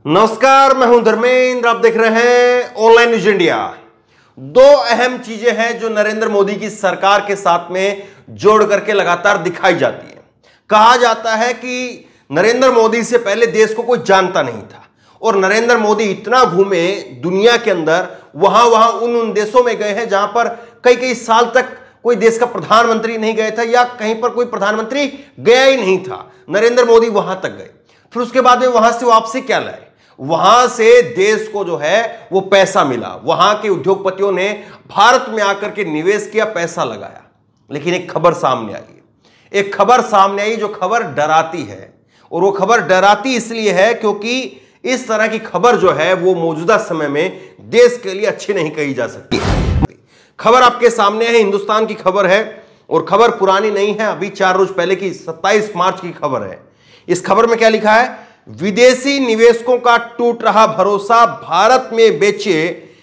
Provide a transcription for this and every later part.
नमस्कार, मैं हूं धर्मेंद्र। आप देख रहे हैं ऑनलाइन न्यूज इंडिया। दो अहम चीजें हैं जो नरेंद्र मोदी की सरकार के साथ में जोड़ करके लगातार दिखाई जाती है। कहा जाता है कि नरेंद्र मोदी से पहले देश को कोई जानता नहीं था और नरेंद्र मोदी इतना घूमे दुनिया के अंदर, वहां वहां उन देशों में गए हैं जहां पर कई कई साल तक कोई देश का प्रधानमंत्री नहीं गया था या कहीं पर कोई प्रधानमंत्री गया ही नहीं था। नरेंद्र मोदी वहां तक गए, फिर उसके बाद में वहां से वापसी क्या लाए, वहां से देश को जो है वो पैसा मिला। वहां के उद्योगपतियों ने भारत में आकर के निवेश किया, पैसा लगाया। लेकिन एक खबर सामने आई, एक खबर सामने आई जो खबर डराती है। और वो खबर डराती इसलिए है क्योंकि इस तरह की खबर जो है वो मौजूदा समय में देश के लिए अच्छी नहीं कही जा सकती। खबर आपके सामने है, हिंदुस्तान की खबर है और खबर पुरानी नहीं है, अभी 4 रोज पहले की 27 मार्च की खबर है। इस खबर में क्या लिखा है? विदेशी निवेशकों का टूट रहा भरोसा, भारत में बेचे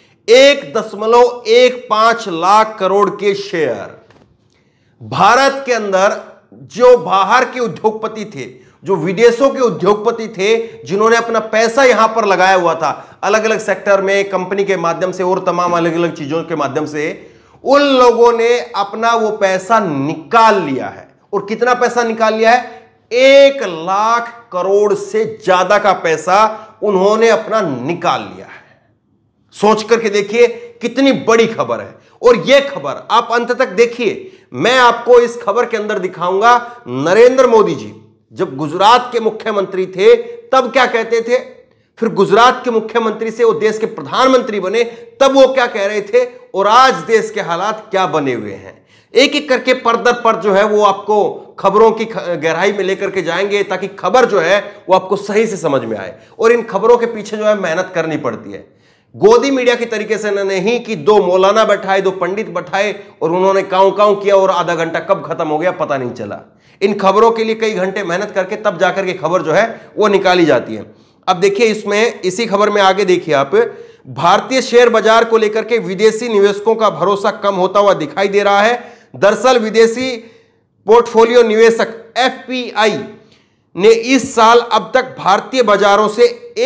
1.15 लाख करोड़ के शेयर। भारत के अंदर जो बाहर के उद्योगपति थे, जो विदेशों के उद्योगपति थे, जिन्होंने अपना पैसा यहां पर लगाया हुआ था अलग अलग सेक्टर में, कंपनी के माध्यम से और तमाम अलग अलग चीजों के माध्यम से, उन लोगों ने अपना वो पैसा निकाल लिया है। और कितना पैसा निकाल लिया है? 1 लाख करोड़ से ज्यादा का पैसा उन्होंने अपना निकाल लिया है। सोच करके देखिए कितनी बड़ी खबर है। और यह खबर आप अंत तक देखिए, मैं आपको इस खबर के अंदर दिखाऊंगा नरेंद्र मोदी जी जब गुजरात के मुख्यमंत्री थे तब क्या कहते थे, फिर गुजरात के मुख्यमंत्री से वो देश के प्रधानमंत्री बने तब वो क्या कह रहे थे, और आज देश के हालात क्या बने हुए हैं। एक एक करके पर दर पर जो है वो आपको खबरों की गहराई में लेकर के जाएंगे ताकि खबर जो है वो आपको सही से समझ में आए। और इन खबरों के पीछे जो है मेहनत करनी पड़ती है। गोदी मीडिया की तरीके से नहीं कि 2 मौलाना बैठाए, 2 पंडित बैठाए और उन्होंने काऊ काऊ किया और आधा घंटा कब खत्म हो गया पता नहीं चला। इन खबरों के लिए कई घंटे मेहनत करके तब जाकर के खबर जो है वो निकाली जाती है। अब देखिए इसमें, इसी खबर में आगे देखिए आप, भारतीय शेयर बाजार को लेकर के विदेशी निवेशकों का भरोसा कम होता हुआ दिखाई दे रहा है। दरअसल विदेशी पोर्टफोलियो निवेशक एफपीआई ने इस साल अब तक भारतीय बाजारों से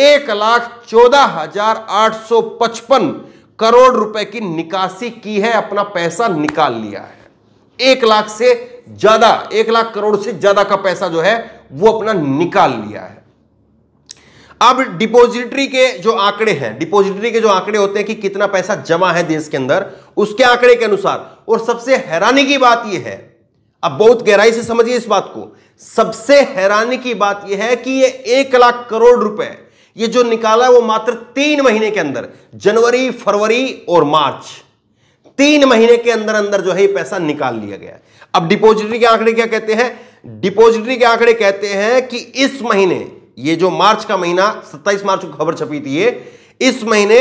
1,14,855 करोड़ रुपए की निकासी की है, अपना पैसा निकाल लिया है। 1 लाख से ज्यादा, 1 लाख करोड़ से ज्यादा का पैसा जो है वो अपना निकाल लिया है। अब डिपॉजिटरी के जो आंकड़े हैं, डिपॉजिटरी के जो आंकड़े होते हैं कि कितना पैसा जमा है देश के अंदर, उसके आंकड़े के अनुसार, और सबसे हैरानी की बात यह है, अब बहुत गहराई से समझिए इस बात को, सबसे हैरानी की बात यह है कि ये 1 लाख करोड़ रुपए ये जो निकाला वो मात्र 3 महीने के अंदर, जनवरी, फरवरी और मार्च, 3 महीने के अंदर अंदर जो है ये पैसा निकाल लिया गया। अब डिपॉजिटरी के आंकड़े क्या कहते हैं? डिपॉजिटरी के आंकड़े कहते हैं कि इस महीने, ये जो मार्च का महीना, 27 मार्च को खबर छपी थी, ये इस महीने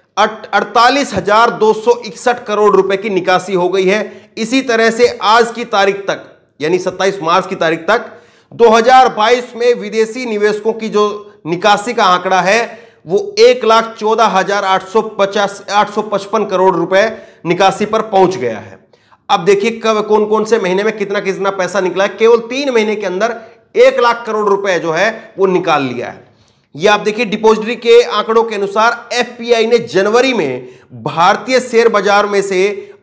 48,261 करोड़ रुपए की निकासी हो गई है। इसी तरह से आज की तारीख तक, यानी 27 मार्च की तारीख तक 2022 में विदेशी निवेशकों की जो निकासी का आंकड़ा है वो 1,14,855 करोड़ रुपए निकासी पर पहुंच गया है। अब देखिए कब, कौन कौन से महीने में कितना कितना पैसा निकला है। केवल 3 महीने के अंदर 1 लाख करोड़ रुपए जो है वो निकाल लिया है। ये आप देखिए डिपॉजिटरी के आंकड़ों के अनुसार एफपीआई ने जनवरी में भारतीय शेयर बाजार में से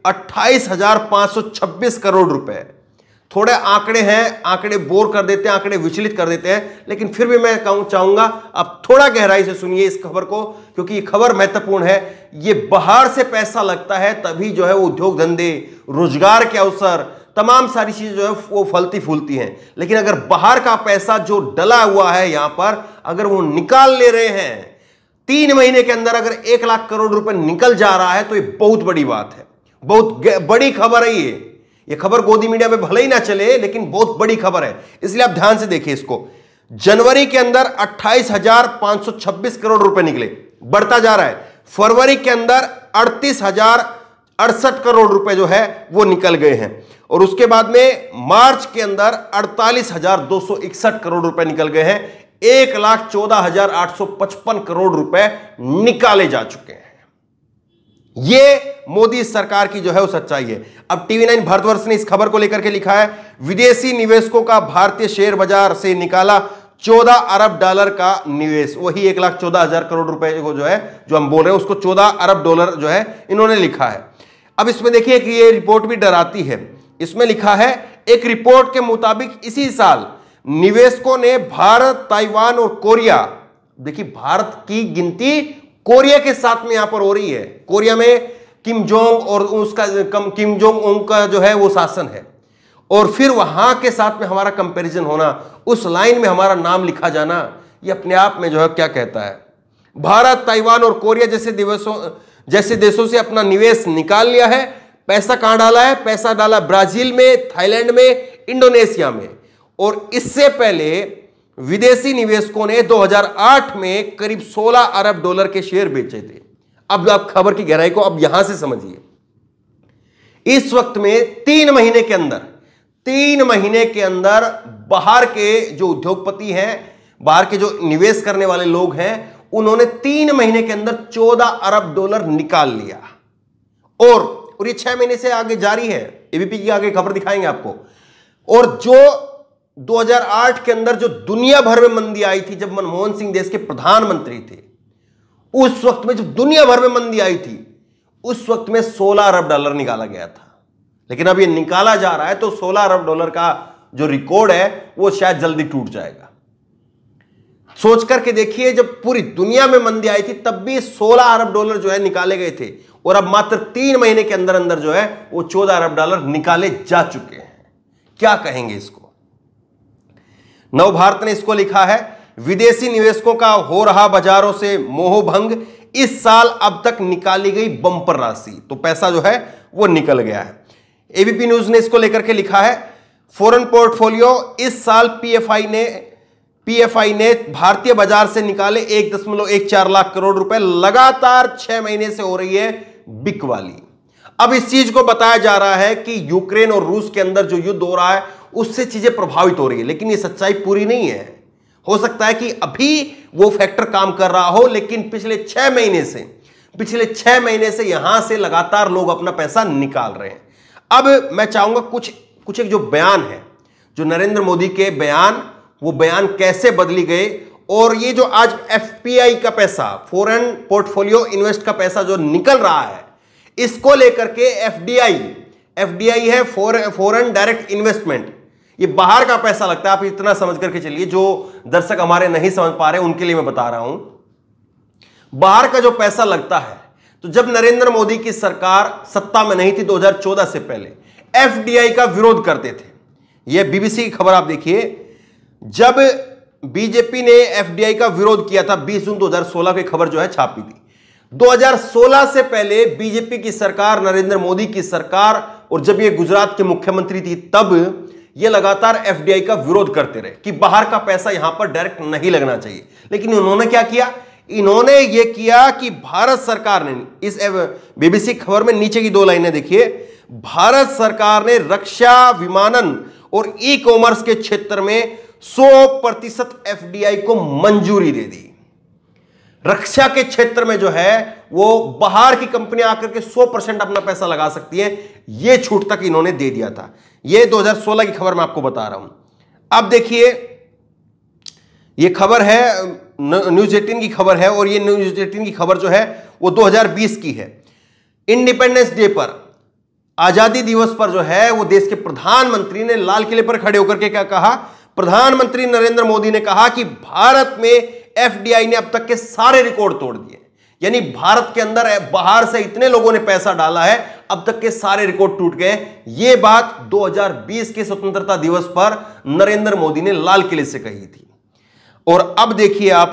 28,526 करोड़ रुपए, थोड़े आंकड़े हैं, आंकड़े बोर कर देते हैं, आंकड़े विचलित कर देते हैं, लेकिन फिर भी मैं चाहूंगा आप थोड़ा गहराई से सुनिए इस खबर को, क्योंकि ये खबर महत्वपूर्ण है। ये बाहर से पैसा लगता है तभी जो है वो उद्योग धंधे, रोजगार के अवसर, तमाम सारी चीजें जो है वो फलती फूलती हैं। लेकिन अगर बाहर का पैसा जो डला हुआ है यहां पर, अगर वो निकाल ले रहे हैं 3 महीने के अंदर, अगर 1 लाख करोड़ रुपए निकल जा रहा है तो ये बहुत बड़ी बात है, बहुत बड़ी खबर है। ये खबर गोदी मीडिया में भले ही ना चले लेकिन बहुत बड़ी खबर है, इसलिए आप ध्यान से देखिए इसको। जनवरी के अंदर 28,526 करोड़ रुपए निकले, बढ़ता जा रहा है। फरवरी के अंदर 38,068 करोड़ रुपए जो है वो निकल गए हैं, और उसके बाद में मार्च के अंदर 48,261 करोड़ रुपए निकल गए हैं। 1,14,855 करोड़ रुपए निकाले जा चुके हैं। ये मोदी सरकार की जो है वो सच्चाई है। अब टीवी 9 भारतवर्ष ने इस खबर को लेकर के लिखा है, विदेशी निवेशकों का भारतीय शेयर बाजार से निकाला 14 अरब डॉलर का निवेश, वही 1,14,000 करोड़ रुपए को जो है, जो हम बोल रहे हैं उसको 14 अरब डॉलर जो है इन्होंने लिखा है। अब इसमें देखिए कि ये रिपोर्ट भी डराती है। इसमें लिखा है, एक रिपोर्ट के मुताबिक इसी साल निवेशकों ने भारत, ताइवान और कोरिया, देखिए भारत की गिनती कोरिया के साथ में यहां पर हो रही है। कोरिया में किम जोंग और उसका किम जोंग उन का जो है वो शासन है, और फिर वहां के साथ में हमारा कंपैरिजन होना, उस लाइन में हमारा नाम लिखा जाना, ये अपने आप में जो है क्या कहता है। भारत, ताइवान और कोरिया जैसे देशों से अपना निवेश निकाल लिया है। पैसा कहां डाला है? पैसा डाला ब्राजील में, थाईलैंड में, इंडोनेशिया में। और इससे पहले विदेशी निवेशकों ने 2008 में करीब 16 अरब डॉलर के शेयर बेचे थे। अब आप खबर की गहराई को अब यहां से समझिए। इस वक्त में 3 महीने के अंदर बाहर के जो उद्योगपति हैं, बाहर के जो निवेश करने वाले लोग हैं, उन्होंने 3 महीने के अंदर 14 अरब डॉलर निकाल लिया। और ये 6 महीने से आगे जारी है। एबीपी की आगे खबर दिखाएंगे आपको। और जो 2008 के अंदर जो दुनिया भर में मंदी आई थी, जब मनमोहन सिंह देश के प्रधानमंत्री थे, उस वक्त में जब दुनिया भर में मंदी आई थी, उस वक्त में 16 अरब डॉलर निकाला गया था। लेकिन अब ये निकाला जा रहा है तो 16 अरब डॉलर का जो रिकॉर्ड है वो शायद जल्दी टूट जाएगा। सोच करके देखिए, जब पूरी दुनिया में मंदी आई थी तब भी 16 अरब डॉलर जो है निकाले गए थे, और अब मात्र 3 महीने के अंदर अंदर जो है वो 14 अरब डॉलर निकाले जा चुके हैं। क्या कहेंगे इसको? नव भारत ने इसको लिखा है, विदेशी निवेशकों का हो रहा बाजारों से मोह भंग, इस साल अब तक निकाली गई बंपर राशि। तो पैसा जो है वो निकल गया है। एबीपी न्यूज ने इसको लेकर के लिखा है, फॉरेन पोर्टफोलियो, इस साल पीएफआई ने भारतीय बाजार से निकाले 1.14 लाख करोड़ रुपए, लगातार 6 महीने से हो रही है बिकवाली। अब इस चीज को बताया जा रहा है कि यूक्रेन और रूस के अंदर जो युद्ध हो रहा है उससे चीजें प्रभावित हो रही है, लेकिन ये सच्चाई पूरी नहीं है। हो सकता है कि अभी वो फैक्टर काम कर रहा हो, लेकिन पिछले 6 महीने से यहां से लगातार लोग अपना पैसा निकाल रहे हैं। अब मैं चाहूंगा कुछ एक जो बयान है, जो नरेंद्र मोदी के बयान, वो बयान कैसे बदली गए, और ये जो आज एफपीआई का पैसा, फॉरेन पोर्टफोलियो इन्वेस्ट का पैसा जो निकल रहा है, इसको लेकर के एफडीआई है फॉरेन डायरेक्ट इन्वेस्टमेंट, ये बाहर का पैसा लगता है। आप इतना समझ करके चलिए, जो दर्शक हमारे नहीं समझ पा रहे उनके लिए मैं बता रहा हूं, बाहर का जो पैसा लगता है। तो जब नरेंद्र मोदी की सरकार सत्ता में नहीं थी 2014 से पहले, एफडीआई का विरोध करते थे। यह बीबीसी की खबर आप देखिए, जब बीजेपी ने एफडीआई का विरोध किया था 20 जून 2016 की खबर जो है छापी थी। 2016 से पहले बीजेपी की सरकार, नरेंद्र मोदी की सरकार, और जब ये गुजरात के मुख्यमंत्री थी तब ये लगातार एफडीआई का विरोध करते रहे कि बाहर का पैसा यहां पर डायरेक्ट नहीं लगना चाहिए। लेकिन उन्होंने क्या किया? इन्होंने ये किया कि भारत सरकार ने, इस बीबीसी खबर में नीचे की 2 लाइनें देखिए, भारत सरकार ने रक्षा, विमानन और ई कॉमर्स के क्षेत्र में 100% एफडीआई को मंजूरी दे दी। रक्षा के क्षेत्र में जो है वो बाहर की कंपनियां आकर के 100% अपना पैसा लगा सकती है, यह छूट तक इन्होंने दे दिया था। यह 2016 की खबर मैं आपको बता रहा हूं। अब देखिए, यह खबर है न्यूज 18 की खबर है, और यह न्यूज 18 की खबर जो है वो 2020 की है। इंडिपेंडेंस डे पर, आजादी दिवस पर जो है वो देश के प्रधानमंत्री ने लाल किले पर खड़े होकर के क्या कहा? प्रधानमंत्री नरेंद्र मोदी ने कहा कि भारत में एफडीआई ने अब तक के सारे रिकॉर्ड तोड़ दिए। यानी भारत के अंदर बाहर से इतने लोगों ने पैसा डाला है, अब तक के सारे रिकॉर्ड टूट गए। यह बात 2020 के स्वतंत्रता दिवस पर नरेंद्र मोदी ने लाल किले से कही थी। और अब देखिए आप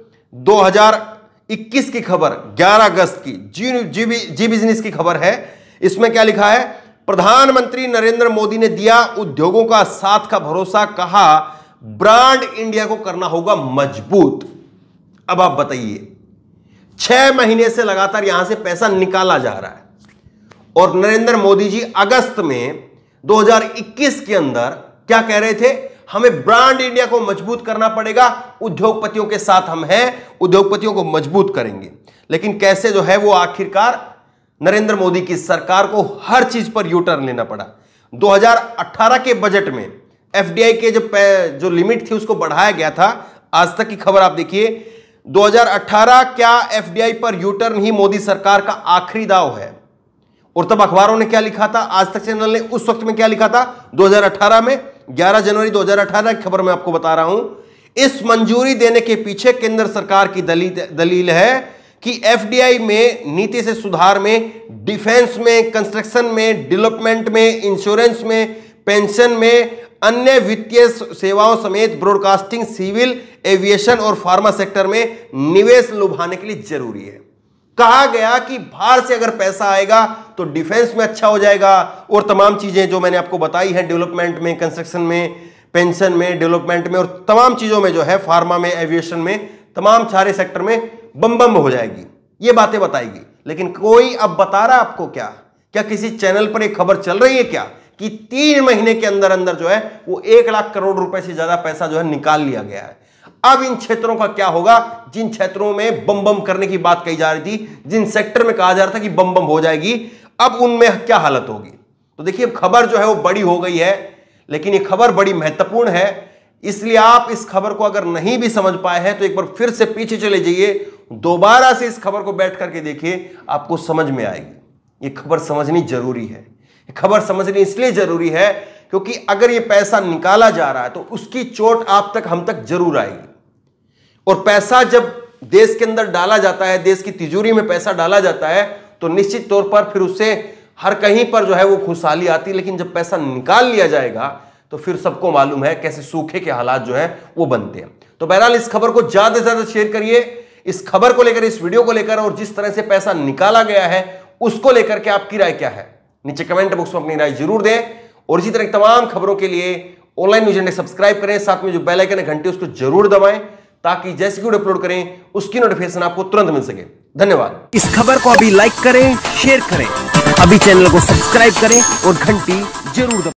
2021 की खबर, 11 अगस्त की जी बिजनेस की खबर है। इसमें क्या लिखा है? प्रधानमंत्री नरेंद्र मोदी ने दिया उद्योगों का साथ का भरोसा, कहा ब्रांड इंडिया को करना होगा मजबूत। अब आप बताइए, 6 महीने से लगातार यहां से पैसा निकाला जा रहा है, और नरेंद्र मोदी जी अगस्त में 2021 के अंदर क्या कह रहे थे? हमें ब्रांड इंडिया को मजबूत करना पड़ेगा, उद्योगपतियों के साथ हम हैं, उद्योगपतियों को मजबूत करेंगे। लेकिन कैसे जो है वो आखिरकार नरेंद्र मोदी की सरकार को हर चीज पर यू टर्न लेना पड़ा। 2018 के बजट में एफडीआई के जो लिमिट थी उसको बढ़ाया गया था। आज तक की खबर आप देखिए, 2018 क्या एफडीआई पर यूटर्न ही मोदी सरकार का आखिरी दाव है। और तब अखबारों ने क्या लिखा था, आज तक चैनल ने उस वक्त में क्या लिखा था, 2018 में 11 जनवरी 2018 की खबर मैं आपको बता रहा हूं। इस मंजूरी देने के पीछे केंद्र सरकार की दलील है कि एफडीआई में नीति से सुधार में, डिफेंस में, कंस्ट्रक्शन में, डेवलपमेंट में, इंश्योरेंस में, पेंशन में, अन्य वित्तीय सेवाओं समेत ब्रॉडकास्टिंग, सिविल एविएशन और फार्मा सेक्टर में निवेश लुभाने के लिए जरूरी है। कहा गया कि बाहर से अगर पैसा आएगा तो डिफेंस में अच्छा हो जाएगा और तमाम चीजें जो मैंने आपको बताई हैं, डेवलपमेंट में, कंस्ट्रक्शन में, पेंशन में, डेवलपमेंट में और तमाम चीजों में जो है, फार्मा में, एविएशन में, तमाम सारे सेक्टर में बम बम हो जाएगी, ये बातें बताएगी। लेकिन कोई अब बता रहा है आपको क्या किसी चैनल पर एक खबर चल रही है क्या कि 3 महीने के अंदर अंदर जो है वो 1 लाख करोड़ रुपए से ज्यादा पैसा जो है निकाल लिया गया है। अब इन क्षेत्रों का क्या होगा, जिन क्षेत्रों में बम बम करने की बात कही जा रही थी, जिन सेक्टर में कहा जा रहा था कि बम बम हो जाएगी, अब उनमें क्या हालत होगी। तो देखिए, खबर जो है वो बड़ी हो गई है, लेकिन ये खबर बड़ी महत्वपूर्ण है। इसलिए आप इस खबर को अगर नहीं भी समझ पाए हैं तो एक बार फिर से पीछे चले जाइए, दोबारा से इस खबर को बैठ करके देखिए, आपको समझ में आएगी। ये खबर समझनी जरूरी है। खबर समझनी इसलिए जरूरी है क्योंकि अगर ये पैसा निकाला जा रहा है तो उसकी चोट आप तक, हम तक जरूर आएगी। और पैसा जब देश के अंदर डाला जाता है, देश की तिजोरी में पैसा डाला जाता है, तो निश्चित तौर पर फिर उससे हर कहीं पर जो है वो खुशहाली आती है। लेकिन जब पैसा निकाल लिया जाएगा तो फिर सबको मालूम है कैसे सूखे के हालात जो है वो बनते हैं। तो बहरहाल इस खबर को ज्यादा से ज्यादा शेयर करिए, इस खबर को लेकर, इस वीडियो को लेकर, और जिस तरह से पैसा निकाला गया है उसको लेकर के आपकी राय क्या है, नीचे कमेंट बॉक्स में अपनी राय जरूर दें। और इसी तरह तमाम खबरों के लिए ऑनलाइन न्यूज इंडिया सब्सक्राइब करें, साथ में जो बेल आइकन है घंटी उसको जरूर दबाएं ताकि जैसे वीडियो अपलोड करें उसकी नोटिफिकेशन आपको तुरंत मिल सके। धन्यवाद। इस खबर को अभी लाइक करें, शेयर करें, अभी चैनल को सब्सक्राइब करें और घंटी जरूर दबाएं।